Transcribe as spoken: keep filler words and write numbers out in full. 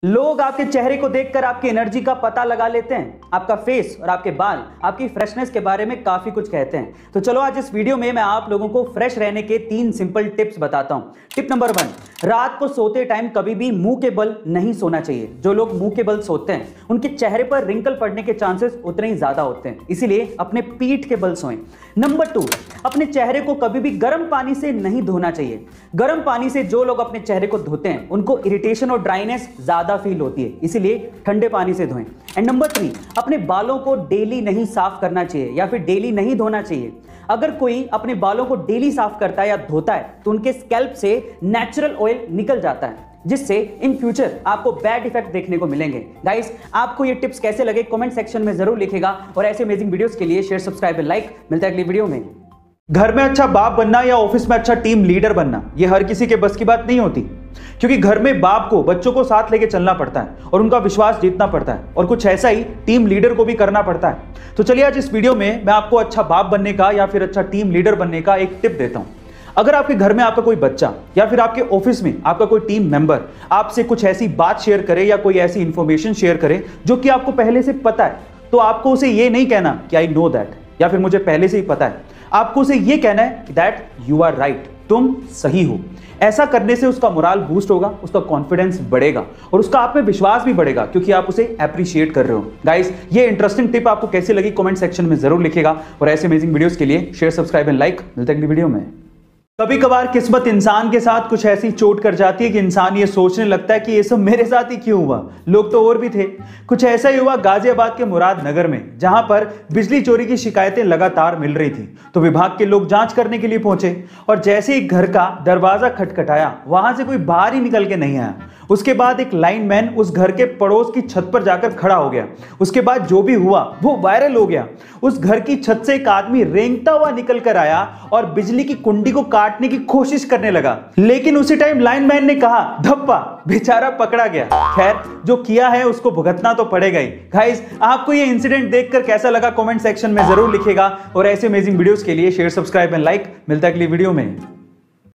लोग आपके चेहरे को देखकर आपकी एनर्जी का पता लगा लेते हैं। आपका फेस और आपके बाल आपकी फ्रेशनेस के बारे में काफी कुछ कहते हैं। तो चलो आज इस वीडियो में मैं आप लोगों को फ्रेश रहने के तीन सिंपल टिप्स बताता हूं। टिप नंबर वन, रात को सोते टाइम कभी भी मुंह के बल नहीं सोना चाहिए। जो लोग मुंह के बल सोते हैं उनके चेहरे पर रिंकल पड़ने के चांसेस उतने ही ज्यादा होते हैं, इसीलिए अपने पीठ के बल सोएं। नंबर टू, अपने चेहरे को कभी भी गर्म पानी से नहीं धोना चाहिए। गर्म पानी से जो लोग अपने चेहरे को धोते हैं उनको इरिटेशन और ड्राइनेस ज्यादा फील होती है, इसीलिए ठंडे पानी से धोएं। एंड नंबर थ्री, अपने बालों को डेली नहीं साफ करना चाहिए या फिर डेली नहीं धोना चाहिए। अगर कोई अपने बालों को डेली साफ करता है या धोता है तो उनके स्कैल्प से नेचुरल ऑयल निकल जाता है, जिससे इन फ्यूचर आपको बैड इफेक्ट देखने को मिलेंगे। गाइस, आपको ये टिप्स कैसे लगे कमेंट सेक्शन में जरूर लिखेगा और ऐसे अमेजिंग वीडियोस के लिए शेयर, सब्सक्राइब और लाइक। मिलता है अगली वीडियो में। घर में अच्छा बाप बनना या ऑफिस में अच्छा टीम लीडर बनना, ये हर किसी के बस की बात नहीं होती, क्योंकि घर में बाप को बच्चों को साथ लेके चलना पड़ता है और उनका विश्वास जीतना पड़ता है, और कुछ ऐसा ही टीम लीडर को भी करना पड़ता है। तो चलिए आज इस वीडियो में मैं आपको अच्छा बाप बनने का या फिर अच्छा टीम लीडर बनने का एक टिप देता हूं। अगर आपके घर में आपका कोई बच्चा या फिर आपके ऑफिस में आपका कोई टीम मेंबर आपसे कुछ ऐसी बात शेयर करे या कोई ऐसी इंफॉर्मेशन शेयर करे जो कि आपको पहले से पता है, तो आपको उसे ये नहीं कहना कि आई नो दैट या फिर मुझे पहले से ही पता है। आपको उसे ये कहना है दैट यू आर राइट, तुम सही हो। ऐसा करने से उसका मोराल बूस्ट होगा, उसका कॉन्फिडेंस बढ़ेगा और उसका आप में विश्वास भी बढ़ेगा, क्योंकि आप उसे अप्रिशिएट कर रहे हो। गाइस, ये इंटरेस्टिंग टिप आपको कैसी लगी कमेंट सेक्शन में जरूर लिखेगा और ऐसे अमेजिंग वीडियोस के लिए शेयर, सब्सक्राइब एंड लाइक। मिलते हैं अगली वीडियो में। कभी कभार किस्मत इंसान के साथ कुछ ऐसी चोट कर जाती है कि इंसान ये सोचने लगता है कि ये सब मेरे साथ ही क्यों हुआ, लोग तो और भी थे। कुछ ऐसा ही हुआ गाजियाबाद के मुरादनगर में, जहां पर बिजली चोरी की शिकायतें लगातार मिल रही थी। तो विभाग के लोग जांच करने के लिए पहुंचे और जैसे ही घर का दरवाजा खटखटाया, वहां से कोई बाहर ही निकल के नहीं आया। उसके बाद एक लाइनमैन उस घर के पड़ोस की छत पर जाकर खड़ा हो गया। उसके बाद जो भी हुआ वो वायरल हो गया। उस घर की छत से एक आदमी रेंगता हुआ निकल कर आया और बिजली की कुंडी को काटने की कोशिश करने लगा, लेकिन उसी टाइम लाइनमैन ने कहा धप्पा, बेचारा पकड़ा गया। खैर, जो किया है उसको भुगतना तो पड़ेगा ही। गाइस, आपको ये इंसिडेंट देखकर कैसा लगा कमेंट सेक्शन में जरूर लिखेगा और ऐसे अमेजिंग वीडियोस के लिए शेयर, सब्सक्राइब एंड लाइक। मिलता है अगली वीडियो में।